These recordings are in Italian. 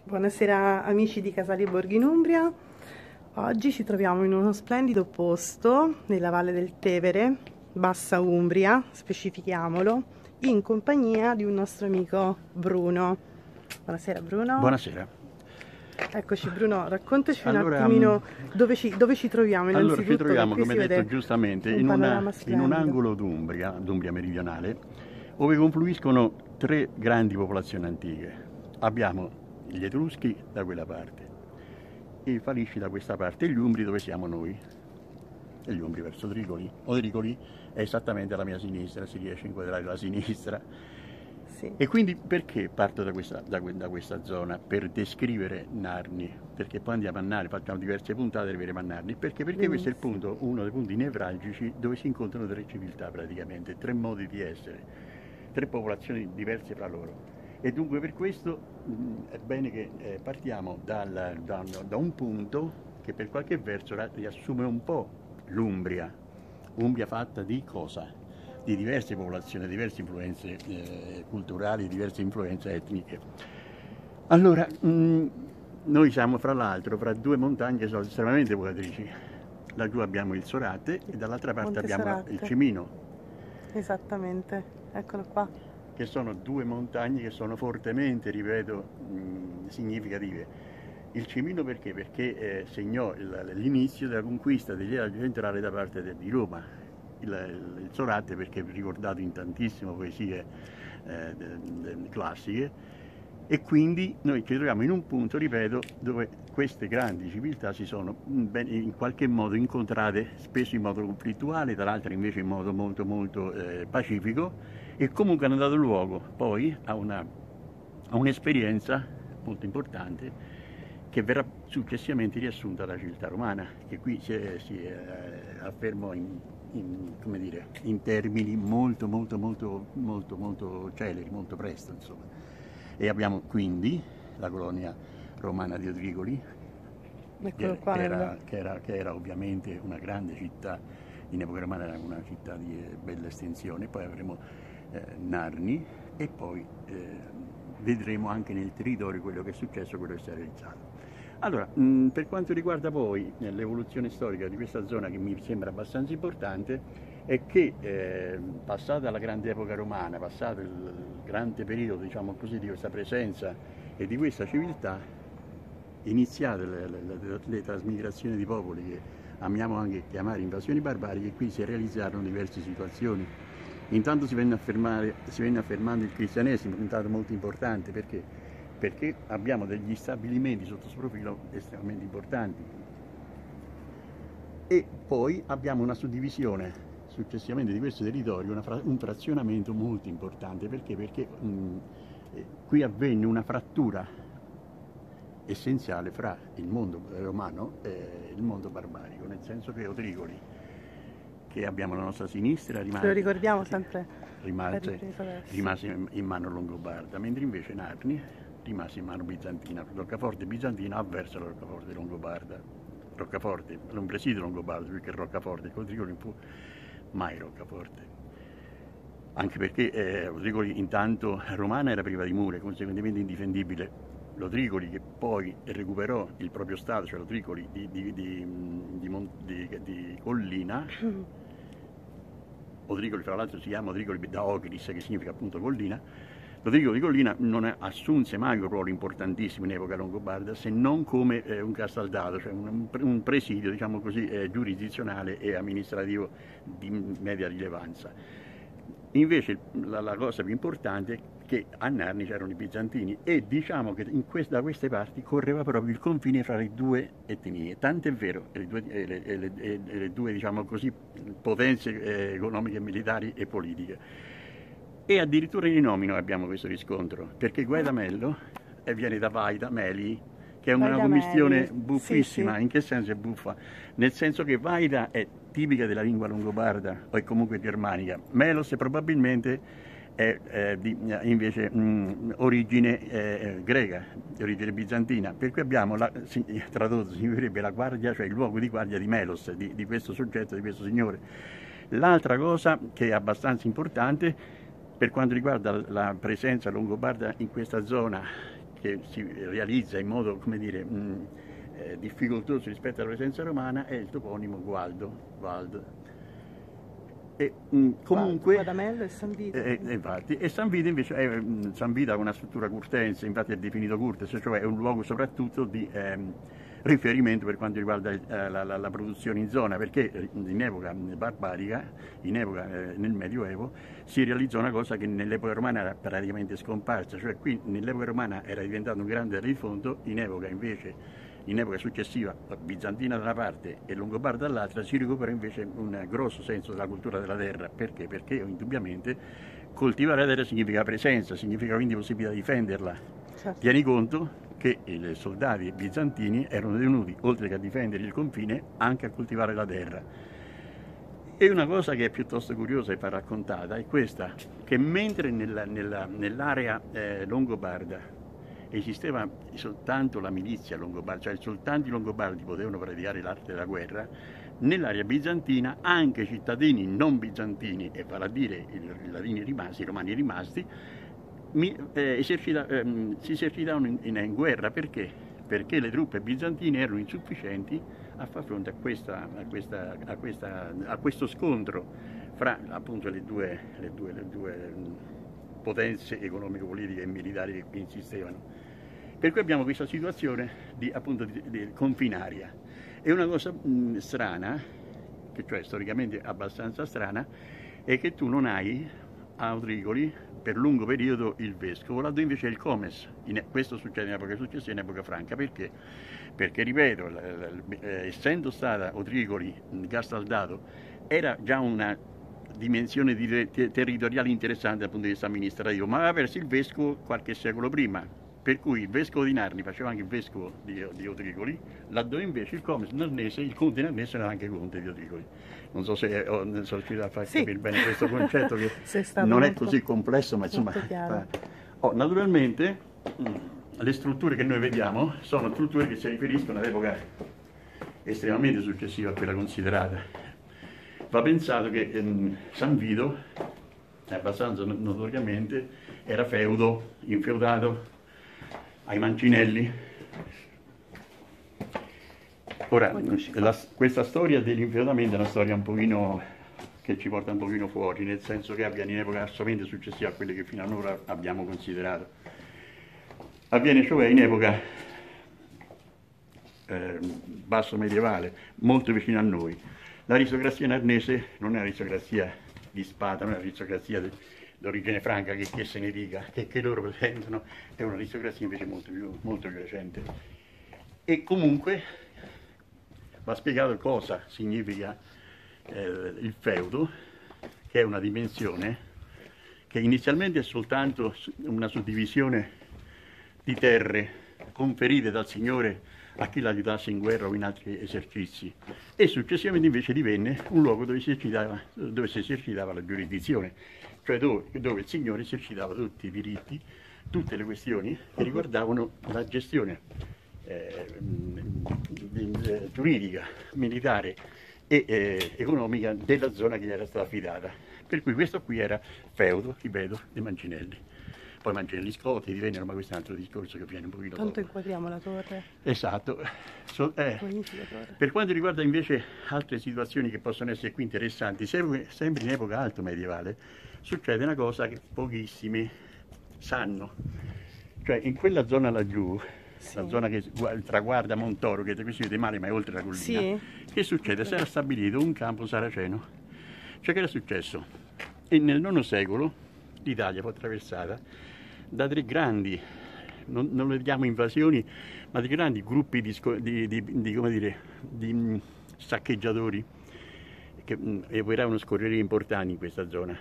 Buonasera amici di Casali Borghi in Umbria. Oggi ci troviamo in uno splendido posto nella Valle del Tevere, Bassa Umbria, specifichiamolo, in compagnia di un nostro amico Bruno. Buonasera Bruno. Buonasera. Eccoci Bruno, raccontaci un Allora, attimino dove ci troviamo innanzitutto. Allora ci troviamo, Qui si come detto vede giustamente, un in panorama un splendido. angolo d'Umbria meridionale, dove confluiscono tre grandi popolazioni antiche. Abbiamo gli Etruschi da quella parte, i Falisci da questa parte e gli Umbri dove siamo noi. E gli Umbri verso Odricoli. Odricoli è esattamente alla mia sinistra, si riesce a inquadrare la sinistra. Sì. E quindi perché parto da questa zona? Per descrivere Narni, perché poi andiamo a Narni, facciamo diverse puntate e arriveremo a Narni, perché questo è il punto, uno dei punti nevralgici dove si incontrano tre civiltà praticamente, tre modi di essere, tre popolazioni diverse fra loro. E dunque per questo è bene che partiamo da un punto che per qualche verso riassume un po' l'Umbria. Umbria fatta di cosa? Di diverse popolazioni, diverse influenze culturali, diverse influenze etniche. Allora, noi siamo fra l'altro fra due montagne che sono estremamente vocatrici. Laggiù abbiamo il Sorate e dall'altra parte Monte abbiamo Sorate. il Cimino. Esattamente, eccolo qua. Che sono due montagne che sono fortemente, ripeto, significative. Il Cimino perché? Perché segnò l'inizio della conquista dell'Italia centrale da parte di Roma. Il Sorate perché è ricordato in tantissime poesie classiche, e quindi noi ci troviamo in un punto, ripeto, dove queste grandi civiltà si sono in qualche modo incontrate, spesso in modo conflittuale, tra l'altro invece in modo molto pacifico, e comunque hanno dato luogo poi a un'esperienza molto importante che verrà successivamente riassunta dalla civiltà romana, che qui si affermò come dire, in termini molto celeri, molto presto, insomma. E abbiamo quindi la colonia romana di Odricoli, Eccolo qua. che era ovviamente una grande città, in epoca romana era una città di bella estensione. Poi avremo Narni e poi vedremo anche nel territorio quello che è successo, quello che si è realizzato. Allora, per quanto riguarda poi l'evoluzione storica di questa zona, che mi sembra abbastanza importante, è che passata la grande epoca romana, passato il grande periodo, diciamo così, di questa presenza e di questa civiltà, iniziate le trasmigrazioni di popoli che amiamo anche chiamare invasioni barbariche, qui si realizzarono diverse situazioni. Intanto si venne affermando il cristianesimo, un dato molto importante, perché abbiamo degli stabilimenti sotto questo profilo estremamente importanti. E poi abbiamo una suddivisione successivamente di questo territorio, un frazionamento molto importante. Perché qui avvenne una frattura essenziale fra il mondo romano e il mondo barbarico, nel senso che Odricoli, che abbiamo alla nostra sinistra, Ce lo ricordiamo sempre. rimase in mano longobarda, mentre invece Narni rimase in mano bizantina, roccaforte bizantino avverso la roccaforte longobarda. Roccaforte, non presidio longobardo più che roccaforte, Odricoli non fu mai roccaforte. Anche perché Odricoli intanto romana era priva di mura, conseguentemente indifendibile. L'Odricoli che poi recuperò il proprio stato, cioè l'Odricoli di collina. Odricoli, fra l'altro, si chiama Odricoli da Ogris, che significa appunto collina. L'Odricoli di collina non assunse mai un ruolo importantissimo in epoca longobarda, se non come un castaldato, cioè un presidio, diciamo così, giurisdizionale e amministrativo di media rilevanza. Invece la cosa più importante è che a Narni c'erano i bizantini, e diciamo che da queste parti correva proprio il confine fra le due etnie, tant'è vero, le due diciamo così, potenze economiche, militari e politiche. E addirittura in nomino abbiamo questo riscontro, perché Guaidamello viene da Vaida Meli, che è una commistione buffissima. Sì. In che senso è buffa? Nel senso che Vaida è tipica della lingua longobarda o è comunque germanica. Melos probabilmente è invece origine greca, origine bizantina, per cui abbiamo tradotto significherebbe la guardia, cioè il luogo di guardia di Melos, di questo soggetto, di questo signore. L'altra cosa che è abbastanza importante per quanto riguarda la presenza longobarda in questa zona, che si realizza in modo, come dire, difficoltoso rispetto alla presenza romana è il toponimo Gualdo. E comunque Guadamello e San Vito. Infatti, e San Vito invece è San Vito ha una struttura curtense, infatti è definito curtes, cioè è un luogo soprattutto di riferimento per quanto riguarda la produzione in zona, perché in epoca barbarica, in epoca nel Medioevo, si realizzò una cosa che nell'epoca romana era praticamente scomparsa, cioè qui nell'epoca romana era diventato un grande rifondo, in epoca successiva, bizantina da una parte e longobarda dall'altra, si recupera invece un grosso senso della cultura della terra. Perché? Perché indubbiamente coltivare la terra significa presenza, significa quindi possibilità di difenderla. Certo. Tieni conto che i soldati bizantini erano venuti, oltre che a difendere il confine, anche a coltivare la terra. E una cosa che è piuttosto curiosa e va raccontata è questa, che mentre nell'area longobarda esisteva soltanto la milizia longobarda, cioè soltanto i longobardi potevano praticare l'arte della guerra, nell'area bizantina anche cittadini non bizantini, e vale a dire i romani rimasti, si esercitavano in guerra. Perché? Perché le truppe bizantine erano insufficienti a far fronte a questo scontro fra appunto le due potenze economico-politiche e militari che qui insistevano. Per cui abbiamo questa situazione di confinaria. E una cosa strana, che cioè storicamente abbastanza strana, è che tu non hai a Autricoli per lungo periodo il vescovo, laddove invece è il comes. Questo succede in epoca successiva, in epoca franca. Perché? Perché, ripeto, essendo stata Autricoli Gastaldato, era già una dimensione territoriale interessante dal punto di vista amministrativo, ma aveva perso il vescovo qualche secolo prima. Per cui il vescovo di Narni faceva anche il vescovo di Autricoli, laddove invece il comes narnese, il conte narnese era anche conte di Autricoli. Non so se sono riuscito a far capire bene questo concetto, che non è così complesso, ma insomma. Naturalmente le strutture che noi vediamo sono strutture che si riferiscono all'epoca estremamente successiva a quella considerata. Va pensato che San Vito, abbastanza notoriamente, era feudo, infeudato ai Mancinelli. Ora, questa storia dell'infeudamento è una storia un pochino che ci porta un pochino fuori, nel senso che avviene in epoca assolutamente successiva a quelle che fino ad ora abbiamo considerato. Avviene cioè in epoca basso medievale, molto vicino a noi. L'aristocrazia narnese non è un'aristocrazia di spada, non è un'aristocrazia d'origine franca, che se ne dica, che loro presentano, è un'aristocrazia invece molto più recente. E comunque va spiegato cosa significa il feudo, che è una dimensione che inizialmente è soltanto una suddivisione di terre conferite dal Signore a chi l'aiutasse in guerra o in altri esercizi, e successivamente invece divenne un luogo dove si esercitava la giurisdizione, cioè dove il Signore esercitava tutti i diritti, tutte le questioni che riguardavano la gestione giuridica, militare e economica della zona che gli era stata affidata. Per cui questo qui era feudo, ripeto, dei Mancinelli. Poi Mancinelli Scotti divennero, ma questo è un altro discorso che viene un pochino Tanto dopo. inquadriamo la torre. Esatto. Magnifica torre. Per quanto riguarda invece altre situazioni che possono essere qui interessanti, sempre in epoca alto medievale, succede una cosa che pochissimi sanno. Cioè in quella zona laggiù, sì, la zona che traguarda Montoro, che qui si vede male ma è oltre la collina, sì, che succede? Si era stabilito un campo saraceno. Cioè che era successo? E nel IX secolo l'Italia fu attraversata da tre grandi, non le chiamo invasioni, ma di grandi gruppi di saccheggiatori che operavano scorrerie importanti in questa zona.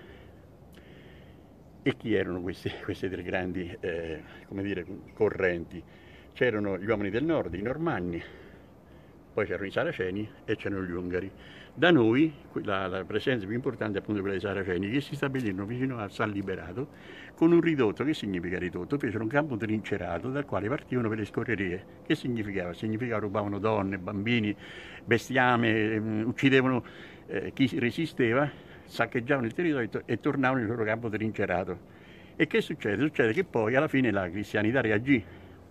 E chi erano queste tre grandi correnti? C'erano gli uomini del nord, i normanni, poi c'erano i saraceni e c'erano gli ungari. Da noi la presenza più importante è appunto quella dei saraceni, che si stabilirono vicino a San Liberato con un ridotto. Che significa ridotto? Fecero un campo trincerato dal quale partivano per le scorrerie. Che significava? Significava rubavano donne, bambini, bestiame, uccidevano chi resisteva, saccheggiavano il territorio e tornavano nel loro campo trincerato. E che succede? Succede che poi alla fine la cristianità reagì,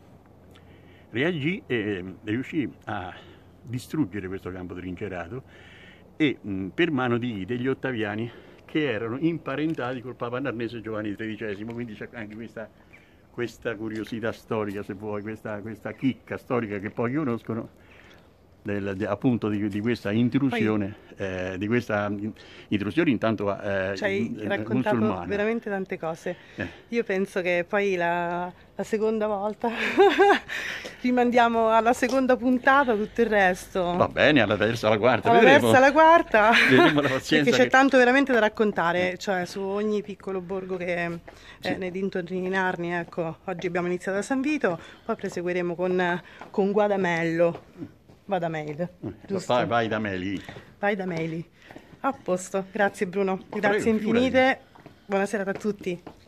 reagì e riuscì a distruggere questo campo trincerato e per mano degli Ottaviani, che erano imparentati col Papa Narnese Giovanni XIII, quindi c'è anche questa curiosità storica, se vuoi, questa chicca storica che pochi conoscono, appunto di questa intrusione, intanto ci hai raccontato musulmana. veramente tante cose. Io penso che poi la seconda volta rimandiamo alla seconda puntata tutto il resto. Va bene, alla terza, alla quarta, alla vedremo. Terza, alla quarta. Vedremo la pazienza, perché c'è tanto veramente da raccontare, cioè su ogni piccolo borgo che è nei dintorni di Narni. Ecco, oggi abbiamo iniziato a San Vito, poi proseguiremo con Guadamello. Vada Mail, giusto? Vai da Meli. Vai da Meli. A posto, grazie Bruno, grazie Prego, infinite, buonasera a tutti.